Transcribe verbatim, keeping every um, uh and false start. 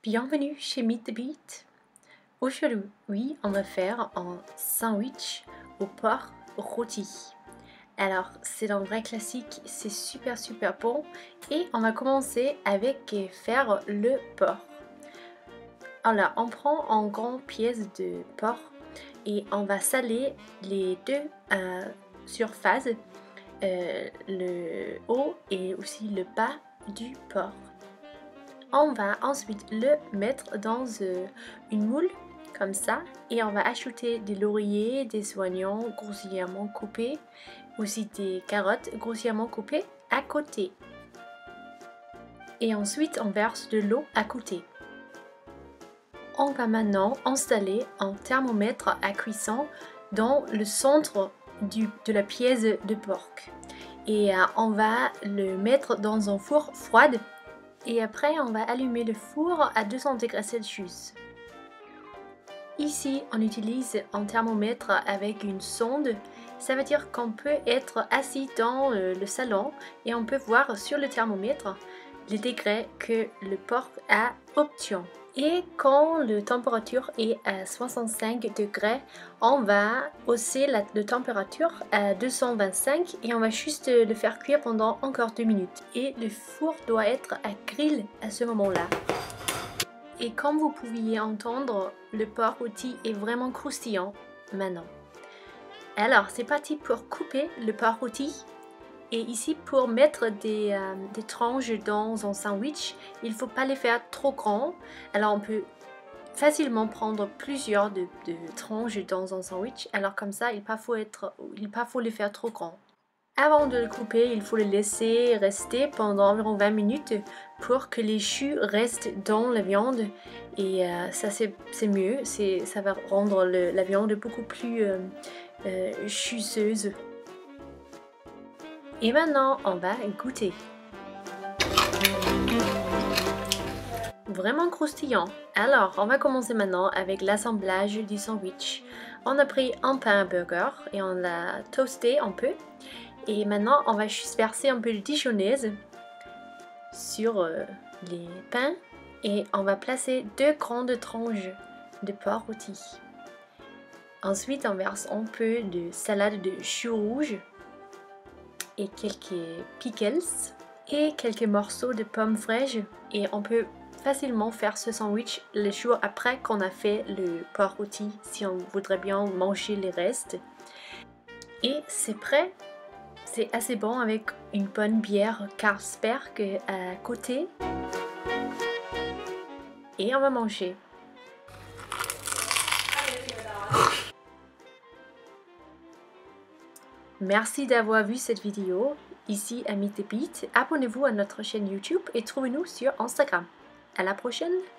Bienvenue chez Meet the Beat. Aujourd'hui, on va faire un sandwich au porc rôti. Alors, c'est un vrai classique, c'est super super bon et on va commencer avec faire le porc. Alors, on prend en grande pièce de porc et on va saler les deux euh, surfaces, euh, le haut et aussi le bas du porc. On va ensuite le mettre dans euh, une moule comme ça et on va ajouter des lauriers, des oignons grossièrement coupés, aussi des carottes grossièrement coupées à côté. Et ensuite on verse de l'eau à côté. On va maintenant installer un thermomètre à cuisson dans le centre du, de la pièce de porc. Et euh, on va le mettre dans un four froid. Et après, on va allumer le four à deux cents degrés Celsius. Ici, on utilise un thermomètre avec une sonde. Ça veut dire qu'on peut être assis dans le salon et on peut voir sur le thermomètre les degrés que le porc a obtenu. Et quand la température est à soixante-cinq degrés, on va hausser la, la température à deux cent vingt-cinq et on va juste le faire cuire pendant encore deux minutes. Et le four doit être à grill à ce moment-là. Et comme vous pouviez entendre, le porc rôti est vraiment croustillant maintenant. Alors, c'est parti pour couper le porc rôti. Et ici, pour mettre des, euh, des tranches dans un sandwich, il ne faut pas les faire trop grands. Alors, on peut facilement prendre plusieurs de, de tranches dans un sandwich. Alors, comme ça, il ne faut, être, il pas faut les faire trop grands. Avant de le couper, il faut le laisser rester pendant environ vingt minutes pour que les jus restent dans la viande. Et euh, ça, c'est mieux. Ça va rendre le, la viande beaucoup plus euh, euh, jugeuse. Et maintenant, on va goûter. Vraiment croustillant. Alors, on va commencer maintenant avec l'assemblage du sandwich. On a pris un pain à burger et on l'a toasté un peu. Et maintenant, on va juste verser un peu de dijonnaise sur euh, les pains. Et on va placer deux grandes tranches de porc rôti. Ensuite, on verse un peu de salade de choux rouges et quelques pickles et quelques morceaux de pommes fraîches. Et on peut facilement faire ce sandwich le jour après qu'on a fait le porc rôti si on voudrait bien manger les restes. Et c'est prêt. C'est assez bon avec une bonne bière Carlsberg à côté. Et on va manger. Merci d'avoir vu cette vidéo ici à Meet the Beat. Abonnez-vous à notre chaîne YouTube et trouvez-nous sur Instagram. À la prochaine!